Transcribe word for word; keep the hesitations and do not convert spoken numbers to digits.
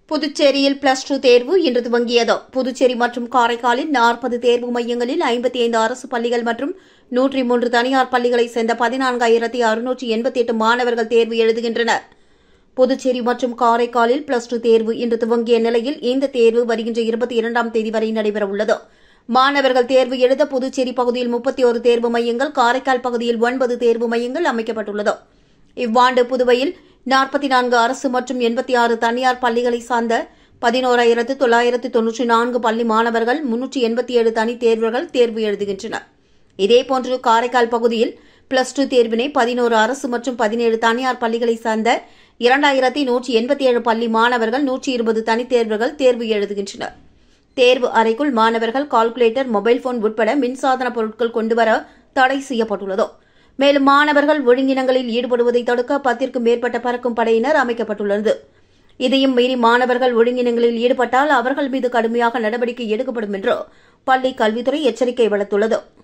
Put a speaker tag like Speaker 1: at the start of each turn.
Speaker 1: புதுச்சேரியில் plus two தேர்வு இன்று துவங்கியது. புதுச்சேரி மற்றும் காரைக்காலில் நாற்பது தேர்வு மையங்களில் ஐம்பத்தி ஐந்து அரசு பள்ளிகள் மற்றும் நூற்றி மூன்று தனியார் பள்ளிகளைச் சேர்ந்த பதினான்காயிரத்தி அறுநூற்றி எண்பத்தி எட்டு மாணவர்கள் தேர்வு எழுதுகின்றனர். புதுச்சேரி மற்றும் காரைக்காலில் பிளஸ் டூ தேர்வு இன்று துவங்கிய நிலையில் இந்த தேர்வு வருகின்ற இருபத்தி இரண்டாம் தேதி வரை நடைபெறவுள்ளது. மாணவர்கள் தேர்வு எழுத புதுச்சேரி பகுதியில் முப்பத்தி ஒரு தேர்வு மையங்கள், காரைக்கால் பகுதியில் ஒன்பது தேர்வு மையங்கள் அமைக்கப்பட்டுள்ளது. இவ்வாண்டு புதுவையில் நாற்பத்தி நான்கு அரசு மற்றும் எண்பத்தி ஆறு தனியார் பள்ளிகளை சார்ந்த பதினோராயிரத்து தொள்ளாயிரத்து தொன்னூற்றி நான்கு பள்ளி மாணவர்கள் முன்னூற்றி எண்பத்தி ஏழு தனித் தேர்வர்கள் தேர்வு எழுதுகின்றனர். இதேபோன்று காரைக்கால் பகுதியில் பிளஸ் டூ தேர்வினை பதினோரு அரசு மற்றும் பதினேழு தனியார் பள்ளிகளை சார்ந்த இரண்டாயிரத்தி நூற்றி எண்பத்தி ஏழு பள்ளி மாணவர்கள் நூற்றி இருபது தனித் தேர்வர்கள் தேர்வு எழுதுகின்றனர். தேர்வு அறைக்குள் மாணவர்கள் கால்குலேட்டர், மொபைல் போன் உட்பட மின்சாதன பொருட்கள் கொண்டுவர தடை செய்யப்பட்டுள்ளது. மேலும் மாணவர்கள் ஒழுங்கினங்களில் ஈடுபடுவதை தடுக்க பத்திற்கும் மேற்பட்ட பறக்கும் படையினர் அமைக்கப்பட்டுள்ளது. இதையும் மீறி மாணவர்கள் ஒழுங்கினங்களில் ஈடுபட்டால் அவர்கள் மீது கடுமையாக நடவடிக்கை எடுக்கப்படும் என்று பள்ளி கல்வித்துறை எச்சரிக்கை விடுத்துள்ளது.